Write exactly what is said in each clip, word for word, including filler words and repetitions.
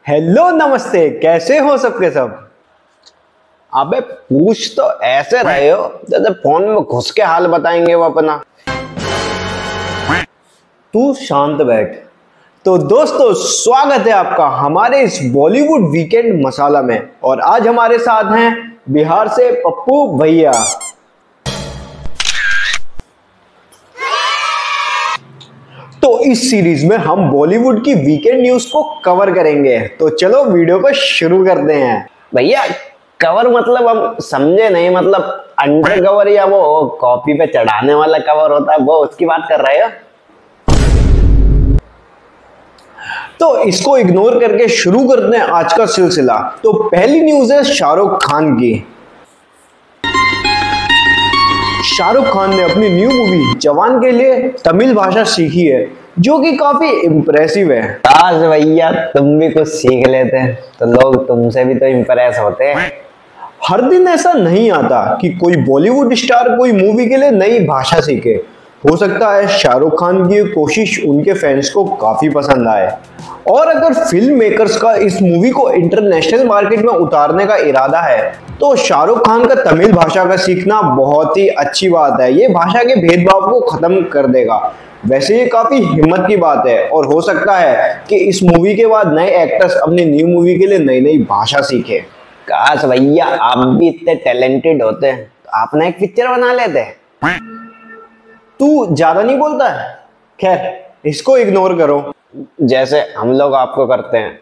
Hello नमस्ते, कैसे हो सबके सब। अबे पूछ तो ऐसे रहे हो जैसे फोन में घुस के हाल बताएंगे वो अपना। तू शांत बैठ। तो दोस्तों, स्वागत है आपका हमारे इस बॉलीवुड वीकेंड मसाला में। और आज हमारे साथ हैं बिहार से पप्पू भैया। तो इस सीरीज में हम बॉलीवुड की वीकेंड न्यूज को कवर करेंगे। तो चलो वीडियो को शुरू करते हैं। भैया कवर मतलब हम समझे नहीं, मतलब अंडर कवर या वो कॉपी पे चढ़ाने वाला कवर होता है, वो उसकी बात कर रहे हो? तो इसको इग्नोर करके शुरू करते हैं आज का सिलसिला। तो पहली न्यूज है शाहरुख खान की। शाहरुख खान ने अपनी न्यू मूवी जवान के लिए तमिल भाषा सीखी है, जो कि काफी इम्प्रेसिव है। काश भैया तुम भी कुछ सीख लेते तो लोग तुमसे भी तो इम्प्रेस होते। हर दिन ऐसा नहीं आता कि कोई बॉलीवुड स्टार कोई मूवी के लिए नई भाषा सीखे। हो सकता है शाहरुख खान की कोशिश उनके फैंस को काफी पसंद आए। और अगर फिल्म मेकर्स का इस मूवी को इंटरनेशनल मार्केट में उतारने का इरादा है तो शाहरुख खान का तमिल भाषा का सीखना बहुत ही अच्छी बात है। ये भाषा के भेदभाव को खत्म कर देगा। वैसे ये काफी हिम्मत की बात है और हो सकता है कि इस मूवी के बाद नए एक्टर्स अपनी न्यू मूवी के लिए नई नई भाषा सीखे। काश भैया आप भी इतने टैलेंटेड होते तो आपने एक पिक्चर बना लेते। तू ज्यादा नहीं बोलता है, खैर इसको इग्नोर करो जैसे हम लोग आपको करते हैं।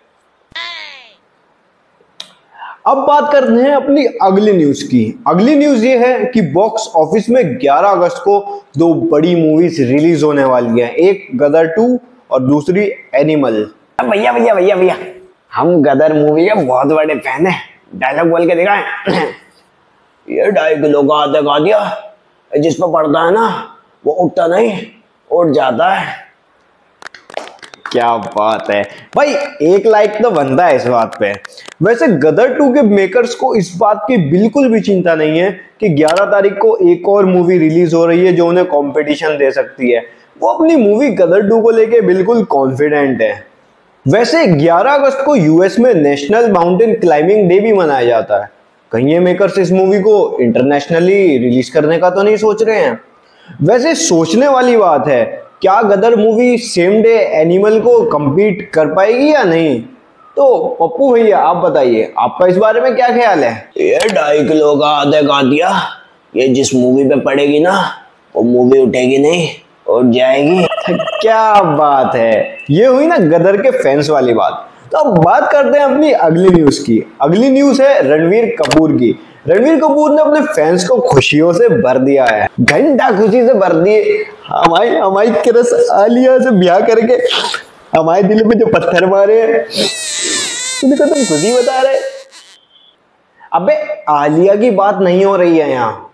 अब बात करते हैं अपनी अगली न्यूज की। अगली न्यूज ये है कि बॉक्स ऑफिस में ग्यारह अगस्त को दो बड़ी मूवीज रिलीज होने वाली हैं, एक गदर टू और दूसरी एनिमल। भैया भैया भैया भैया हम गदर मूवी के बहुत बड़े फैन हैं। डायलॉग बोल के दिखाएं। ये ढाई किलो का आधा खा दिया, जिस पर पड़ता है ना वो उठता नहीं, उठ जाता है। क्या बात है भाई, एक लाइक तो बनता है इस बात पे। वैसे गदर टू के मेकर्स को इस बात की बिल्कुल भी चिंता नहीं है कि ग्यारह तारीख को एक और मूवी रिलीज हो रही है जो उन्हें कंपटीशन दे सकती है। वो अपनी मूवी गदर टू को लेके बिल्कुल कॉन्फिडेंट है। वैसे ग्यारह अगस्त को यूएस में नेशनल माउंटेन क्लाइंबिंग डे भी मनाया जाता है। कहीं ये मेकर्स इस मूवी को इंटरनेशनली रिलीज करने का तो नहीं सोच रहे हैं? वैसे सोचने वाली बात है, क्या Gadar movie same day Animal को compete कर पाएगी या नहीं? तो पप्पू भैया आप बताइए, आपका इस बारे में क्या ख्याल है? ये ढाई किलो का आधे खा दिया, ये जिस मूवी पे पड़ेगी ना वो मूवी उठेगी नहीं, उठ जाएगी। क्या बात है, ये हुई ना गदर के फैंस वाली बात। तो अब बात करते हैं अपनी अगली न्यूज की। अगली न्यूज है रणवीर कपूर की। रणवीर कपूर ने अपने फैंस को खुशियों से भर दिया है, घंटा खुशी से भर दिए। हमारी हमारी क्रश आलिया से ब्याह करके हमारे दिल में जो पत्थर मारे हैं उनको तुम खुशी बता रहे। अबे आलिया की बात नहीं हो रही है यहाँ।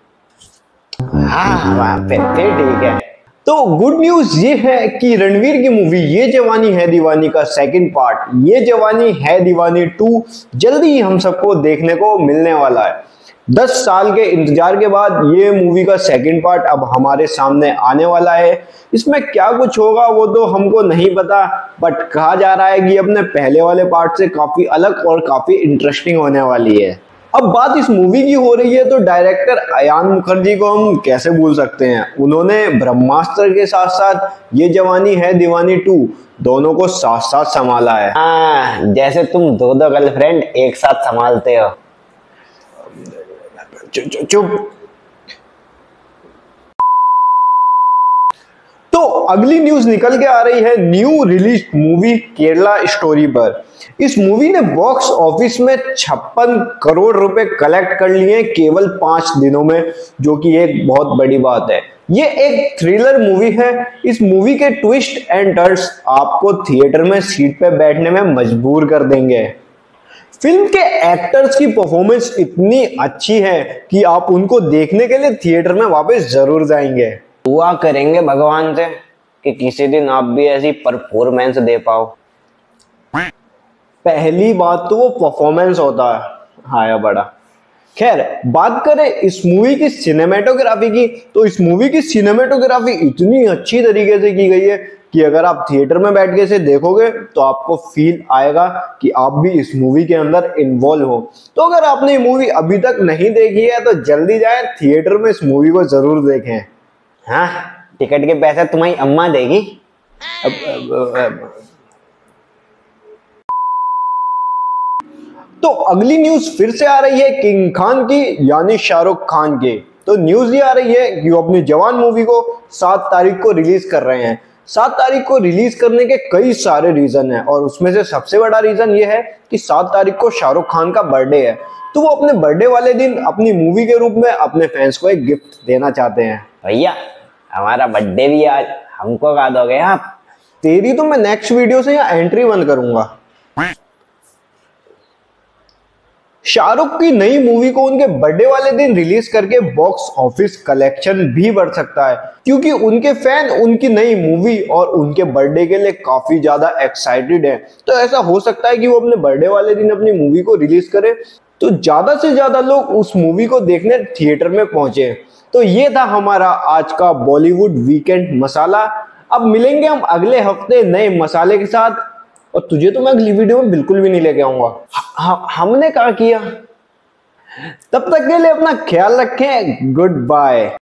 हाँ फिर फिर ठीक है। तो गुड न्यूज ये है कि रणवीर की मूवी ये जवानी है दीवानी का सेकंड पार्ट, ये जवानी है दीवानी टू, जल्दी ही हम सबको देखने को मिलने वाला है। दस साल के इंतजार के बाद ये मूवी का सेकंड पार्ट अब हमारे सामने आने वाला है। इसमें क्या कुछ होगा वो तो हमको नहीं पता, बट कहा जा रहा है कि अपने पहले वाले पार्ट से काफी अलग और काफी इंटरेस्टिंग होने वाली है। अब बात इस मूवी की हो रही है तो डायरेक्टर अयान मुखर्जी को हम कैसे भूल सकते हैं। उन्होंने ब्रह्मास्त्र के साथ साथ ये जवानी है दीवानी टू दोनों को साथ साथ संभाला है। हाँ, जैसे तुम दो दो गर्लफ्रेंड एक साथ संभालते हो। चुप चुप। तो अगली न्यूज निकल के आ रही है new release movie Kerala story पर। इस मूवी ने बॉक्स ऑफिस में छप्पन करोड़ रुपए कलेक्ट कर लिए केवल पांच दिनों में, जो कि एक बहुत बड़ी बात है। ये एक थ्रिलर मूवी है। इस मूवी के ट्विस्ट एंड टर्न्स आपको थिएटर में सीट पे बैठने में मजबूर कर देंगे। फिल्म के एक्टर्स की परफॉर्मेंस इतनी अच्छी है कि आप उनको देखने के लिए थिएटर में वापस जरूर जाएंगे। दुआ करेंगे भगवान से कि किसी दिन आप भी ऐसी परफॉर्मेंस दे पाओ। पहली बात तो वो परफॉर्मेंस होता है, हाँ या बड़ा। खैर बात करें इस मूवी की सिनेमेटोग्राफी की, तो इस मूवी की सिनेमेटोग्राफी इतनी अच्छी तरीके से की गई है कि अगर आप थिएटर में बैठ के इसे देखोगे तो आपको फील आएगा कि आप भी इस मूवी के अंदर इन्वॉल्व हो। तो अगर आपने ये मूवी अभी तक नहीं देखी है तो जल्दी जाए थिएटर में इस मूवी को जरूर देखें। हाँ, टिकट के पैसे तुम्हारी अम्मा देगी। अब, अब, अब, तो अगली न्यूज फिर से आ रही है किंग खान की, यानी शाहरुख खान की। तो न्यूज ये आ रही है कि वो अपनी जवान मूवी को सात तारीख को रिलीज कर रहे हैं। सात तारीख को रिलीज करने के कई सारे रीजन हैं और उसमें से सबसे बड़ा रीजन ये है कि सात तारीख को शाहरुख खान का बर्थडे है, तो वो अपने बर्थडे वाले दिन अपनी मूवी के रूप में अपने फैंस को एक गिफ्ट देना चाहते हैं। भैया हमारा बर्थडे भी आज, हमको कहा दोगे आप? तेरी तो मैं नेक्स्ट वीडियो से यहाँ एंट्री बंद करूंगा। शाहरुख की नई मूवी को उनके बर्थडे वाले दिन रिलीज करके बॉक्स ऑफिस कलेक्शन भी बढ़ सकता है, क्योंकि उनके फैन उनकी नई मूवी और उनके बर्थडे के लिए काफी ज्यादा एक्साइटेड हैं। तो ऐसा हो सकता है कि वो अपने बर्थडे वाले दिन अपनी मूवी को रिलीज करे तो ज्यादा से ज्यादा लोग उस मूवी को देखने थिएटर में पहुंचे। तो ये था हमारा आज का बॉलीवुड वीकेंड मसाला। अब मिलेंगे हम अगले हफ्ते नए मसाले के साथ, और तुझे तो मैं अगली वीडियो में बिल्कुल भी नहीं लेके आऊंगा। हमने कहा किया। तब तक के लिए अपना ख्याल रखें। Good bye.